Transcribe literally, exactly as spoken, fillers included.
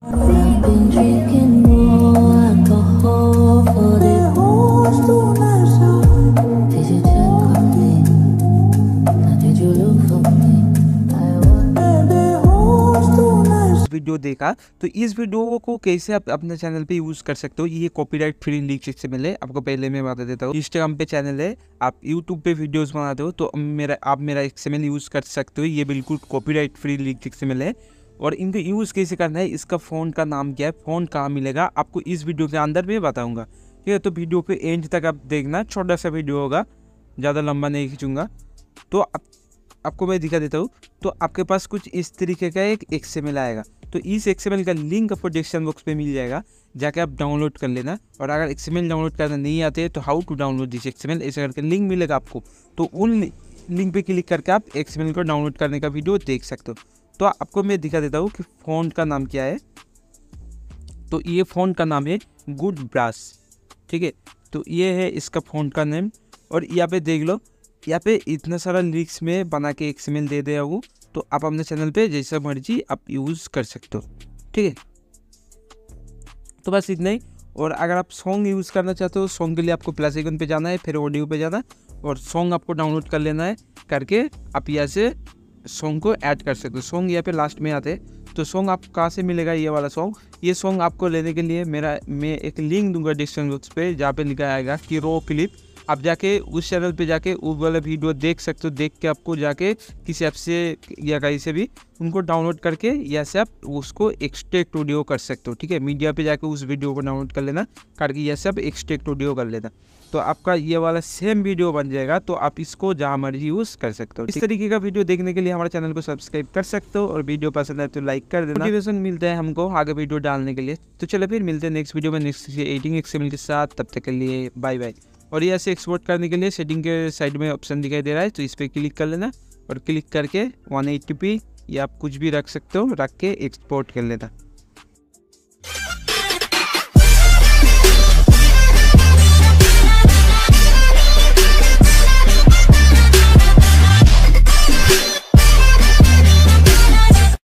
Video देखा तो इस वीडियो को कैसे आप अपने चैनल पे यूज कर सकते हो। ये कॉपीराइट फ्री लीक एक्सएमएल है, आपको पहले मैं बता देता हूँ। इंस्टाग्राम पे चैनल है, आप यूट्यूब पे वीडियोस बनाते हो तो मेरा आप मेरा एक्सएमएल यूज कर सकते हो। ये बिल्कुल कॉपीराइट फ्री लीक एक्सएमएल है। और इनको यूज कैसे करना है, इसका फ़ोन का नाम क्या है, फ़ोन कहाँ मिलेगा, आपको इस वीडियो के अंदर भी बताऊँगा। ठीक है, तो वीडियो पे एंड तक आप देखना, छोटा सा वीडियो होगा, ज़्यादा लंबा नहीं खींचूंगा। तो आप, आपको मैं दिखा देता हूँ। तो आपके पास कुछ इस तरीके का एक एक्सएमएल आएगा। तो इस एक्सएमएल का लिंक आपको डिस्क्रिप्शन बॉक्स पे मिल जाएगा, जाके आप डाउनलोड कर लेना। और अगर एक्सएमएल डाउनलोड करना नहीं आते तो how to download this XML ऐसे करके लिंक मिलेगा आपको। तो उन लिंक पे क्लिक करके आप एक्सएमएल को डाउनलोड करने का वीडियो देख सकते हो। तो आपको मैं दिखा देता हूँ कि फ़ोन का नाम क्या है। तो ये फ़ोन का नाम है गुड ब्रास। ठीक है, तो ये है इसका फ़ोन का नेम। और यहाँ पे देख लो, यहाँ पे इतना सारा लिरिक्स में बना के एक्सएमएल दे दिया हूँ। तो आप अपने चैनल पे जैसा मर्जी आप यूज़ कर सकते हो। ठीक है, तो बस इतना ही। और अगर आप सॉन्ग यूज़ करना चाहते हो, सॉन्ग के लिए आपको प्लस आइकन पे जाना है, फिर ऑडियो पे जाना है और सॉन्ग आपको डाउनलोड कर लेना है। करके आप यहाँ से सॉन्ग को ऐड कर सकते हो। सॉन्ग यहाँ पे लास्ट में आते हैं। तो सॉन्ग आप कहाँ से मिलेगा, ये वाला सॉन्ग। ये सॉन्ग आपको लेने के लिए मेरा मैं एक लिंक दूंगा डिस्क्रिप्शन बॉक्स पे, जहाँ पे लिखा आएगा कि रो क्लिप। आप जाके उस चैनल पे जाके वो वाला वीडियो देख सकते हो। देख के आपको जाके किसी ऐप से या कहीं से भी उनको डाउनलोड करके या से आप उसको एक्सट्रैक्ट ऑडियो कर सकते हो। ठीक है, मीडिया पे जाके उस वीडियो को डाउनलोड कर लेना, करके ये सब एक्सट्रैक्ट ऑडियो कर लेना। तो आपका ये वाला सेम वीडियो बन जाएगा। तो आप इसको जहाँ मर्जी यूज़ कर सकते हो। इस तरीके का वीडियो देखने के लिए हमारे चैनल को सब्सक्राइब कर सकते हो। और वीडियो पसंद आए तो लाइक कर देना। मोटिवेशन मिलता है हमको आगे वीडियो डालने के लिए। तो चलो फिर मिलते हैं नेक्स्ट वीडियो में नेक्स्ट एडिटिंग एक्सएमएल के साथ। तब तक के लिए बाय बाय। और ये ऐसे एक्सपोर्ट करने के लिए सेटिंग के साइड में ऑप्शन दिखाई दे रहा है, तो इस पर क्लिक कर लेना। और क्लिक करके वन एट्टी पी या आप कुछ भी रख सकते हो, रख के एक्सपोर्ट कर लेना।